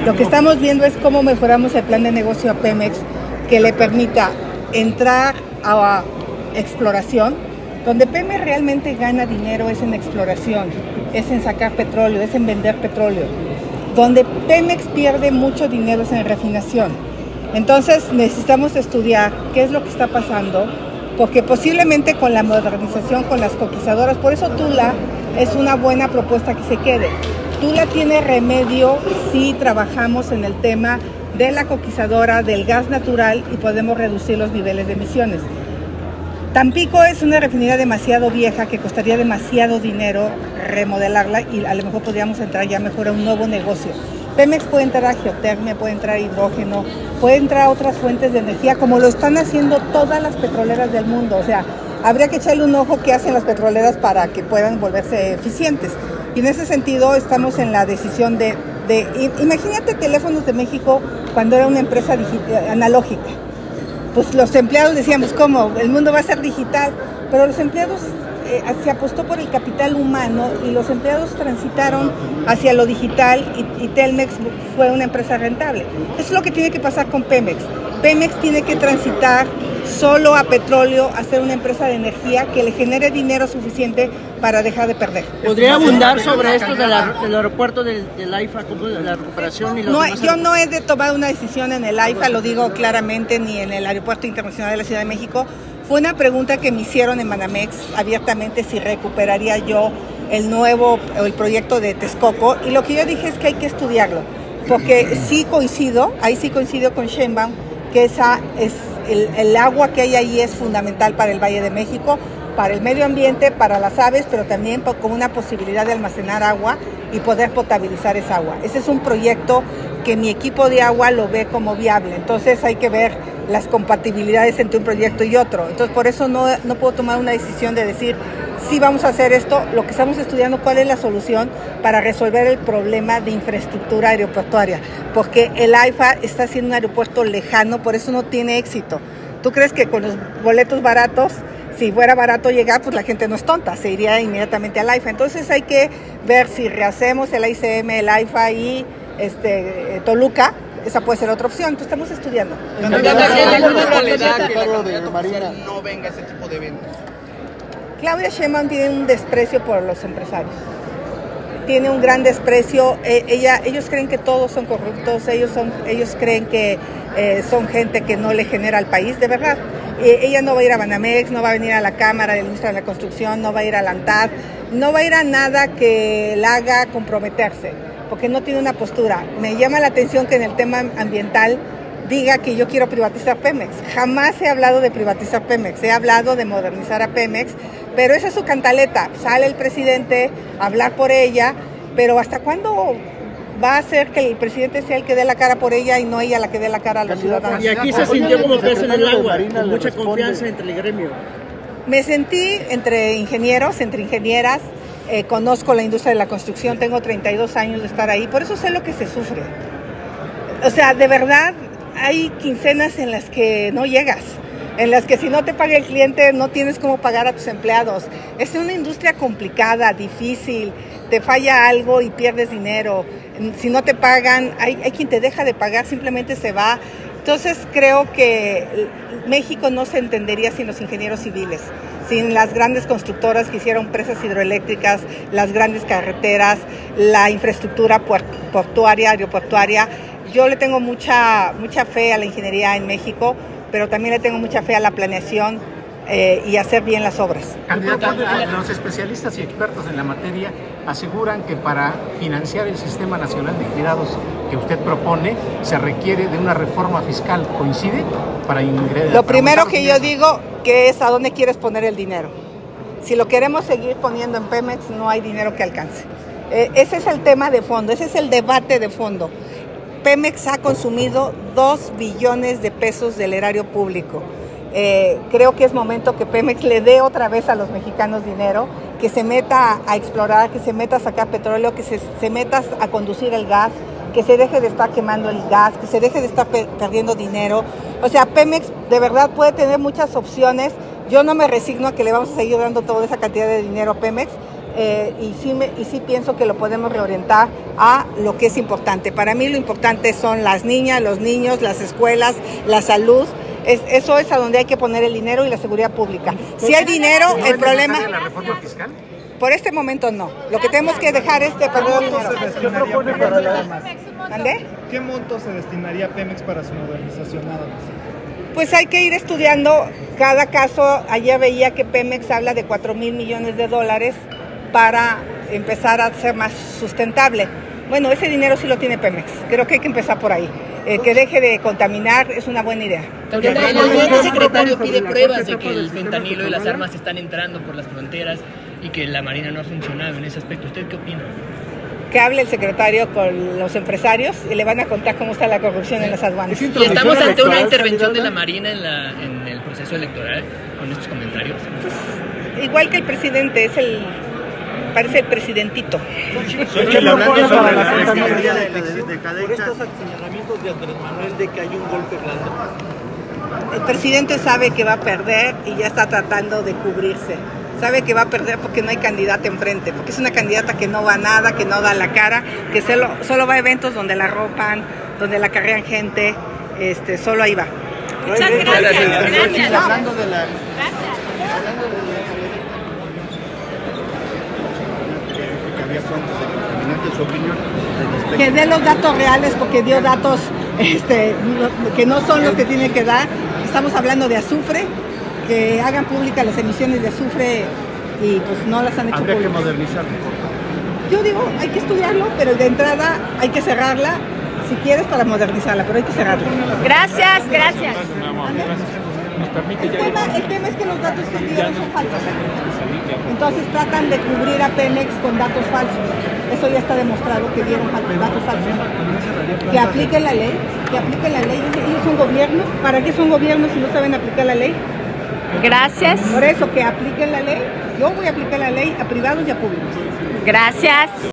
Lo que estamos viendo es cómo mejoramos el plan de negocio a Pemex que le permita entrar a exploración. Donde Pemex realmente gana dinero es en exploración, es en sacar petróleo, es en vender petróleo. Donde Pemex pierde mucho dinero es en refinación. Entonces necesitamos estudiar qué es lo que está pasando, porque posiblemente con la modernización, con las coquizadoras, por eso Tula es una buena propuesta que se quede. Tula tiene remedio si trabajamos en el tema de la coquizadora, del gas natural y podemos reducir los niveles de emisiones. Tampico es una refinería demasiado vieja que costaría demasiado dinero remodelarla y a lo mejor podríamos entrar ya mejor a un nuevo negocio. Pemex puede entrar a geotermia, puede entrar a hidrógeno, puede entrar a otras fuentes de energía como lo están haciendo todas las petroleras del mundo. O sea, habría que echarle un ojo qué hacen las petroleras para que puedan volverse eficientes. Y en ese sentido estamos en la decisión de imagínate Teléfonos de México cuando era una empresa analógica. Pues los empleados decíamos, ¿cómo? El mundo va a ser digital, pero los empleados se apostó por el capital humano y los empleados transitaron hacia lo digital y Telmex fue una empresa rentable. Eso es lo que tiene que pasar con Pemex. Pemex tiene que transitar solo a petróleo, a ser una empresa de energía que le genere dinero suficiente para dejar de perder. ¿Podría abundar sobre esto del aeropuerto del AIFA, como de la recuperación? Y los yo no he de tomar una decisión en el AIFA, lo digo claramente, ni en el Aeropuerto Internacional de la Ciudad de México. Fue una pregunta que me hicieron en Banamex abiertamente si recuperaría yo el proyecto de Texcoco, y lo que yo dije es que hay que estudiarlo, porque sí coincido con Sheinbaum, que el agua que hay ahí es fundamental para el Valle de México, para el medio ambiente, para las aves, pero también como una posibilidad de almacenar agua y poder potabilizar esa agua. Ese es un proyecto que mi equipo de agua lo ve como viable, entonces hay que ver las compatibilidades entre un proyecto y otro. Entonces por eso no puedo tomar una decisión de decir sí vamos a hacer esto. Lo que estamos estudiando, cuál es la solución para resolver el problema de infraestructura aeroportuaria, porque el AIFA está siendo un aeropuerto lejano, por eso no tiene éxito. ¿Tú crees que con los boletos baratos, si fuera barato llegar, pues la gente no es tonta, se iría inmediatamente al AIFA? Entonces hay que ver si rehacemos el AICM, el AIFA y Toluca. Esa puede ser otra opción, entonces estamos estudiando. ¿Alguna probabilidad que la candidata no venga a ese tipo de eventos? Claudia Sheinbaum tiene un desprecio por los empresarios. Tiene un gran desprecio. Ellos creen que todos son corruptos, ellos creen que son gente que no le genera al país, de verdad. Ella no va a ir a Banamex, no va a venir a la Cámara de la Industria de la Construcción, no va a ir a la ANTAD, no va a ir a nada que la haga comprometerse, porque no tiene una postura. Me llama la atención que en el tema ambiental diga que yo quiero privatizar Pemex. Jamás he hablado de privatizar Pemex, he hablado de modernizar a Pemex, pero esa es su cantaleta. Sale el presidente a hablar por ella, pero ¿hasta cuándo va a hacer que el presidente sea el que dé la cara por ella y no ella la que dé la cara a los ciudadanos? Y aquí se sintió como pez en el agua, con mucha confianza entre el gremio. Me sentí entre ingenieros, entre ingenieras. Conozco la industria de la construcción, tengo 32 años de estar ahí, por eso sé lo que se sufre. O sea, de verdad, hay quincenas en las que no llegas, en las que si no te paga el cliente no tienes cómo pagar a tus empleados. Es una industria complicada, difícil, te falla algo y pierdes dinero. Si no te pagan, hay quien te deja de pagar, simplemente se va. Entonces creo que México no se entendería sin los ingenieros civiles, sin las grandes constructoras que hicieron presas hidroeléctricas, las grandes carreteras, la infraestructura portuaria, aeroportuaria. Yo le tengo mucha fe a la ingeniería en México, pero también le tengo mucha fe a la planeación y hacer bien las obras. Candidata, los especialistas y expertos en la materia aseguran que para financiar el Sistema Nacional de Cuidados que usted propone se requiere de una reforma fiscal. ¿Coincide? Lo primero que yo digo que es a dónde quieres poner el dinero. Si lo queremos seguir poniendo en Pemex, no hay dinero que alcance. Ese es el tema de fondo, ese es el debate de fondo. Pemex ha consumido 2 billones de pesos del erario público. Creo que es momento que Pemex le dé otra vez a los mexicanos dinero, que se meta a explorar, que se meta a sacar petróleo, que se meta a conducir el gas, que se deje de estar quemando el gas, que se deje de estar perdiendo dinero. O sea, Pemex de verdad puede tener muchas opciones. Yo no me resigno a que le vamos a seguir dando toda esa cantidad de dinero a Pemex, y sí pienso que lo podemos reorientar a lo que es importante. Para mí lo importante son las niñas, los niños, las escuelas, la salud. Eso es a donde hay que poner el dinero y la seguridad pública. Si hay dinero, el problema... ¿La reforma fiscal? Por este momento no. Lo que tenemos que dejar es de perder dinero. ¿Dónde? ¿Qué monto se destinaría a Pemex para su modernización? Nada más. Pues hay que ir estudiando cada caso. Ayer veía que Pemex habla de 4,000 millones de dólares para empezar a ser más sustentable. Bueno, ese dinero sí lo tiene Pemex. Creo que hay que empezar por ahí. Que deje de contaminar es una buena idea. El secretario pide pruebas de que el fentanilo y las armas están entrando por las fronteras y que la Marina no ha funcionado en ese aspecto. ¿Usted qué opina? Que hable el secretario con los empresarios y le van a contar cómo está la corrupción en las aduanas. ¿Y estamos ante una intervención de la Marina en el proceso electoral con estos comentarios? Pues, igual que el presidente, parece el presidentito. Hablando sobre la Secretaría de Cadencia. Por estos señalamientos de Andrés Manuel de que hay un golpe blando. El presidente sabe que va a perder y ya está tratando de cubrirse. Sabe que va a perder porque no hay candidata enfrente, porque es una candidata que no va a nada, que no da la cara, que solo va a eventos donde la ropan, donde la carrean gente, solo ahí va. Muchas gracias. Hablando de la... que había fuentes de contaminantes, su opinión. Que dé los datos reales porque dio datos que no son los que tiene que dar. Estamos hablando de azufre, que hagan públicas las emisiones de azufre y pues no las han hecho públicas. Habría que modernizarlo. Yo digo, hay que estudiarlo, pero de entrada hay que cerrarla, si quieres, para modernizarla, pero hay que cerrarla. Gracias. El tema es que los datos que dieron son falsos. Entonces tratan de cubrir a Pemex con datos falsos. Eso ya está demostrado que dieron datos falsos. Que apliquen la ley, Ellos son gobierno. ¿Para qué son gobierno si no saben aplicar la ley? Gracias. Por eso, que apliquen la ley. Yo voy a aplicar la ley a privados y a públicos. Gracias.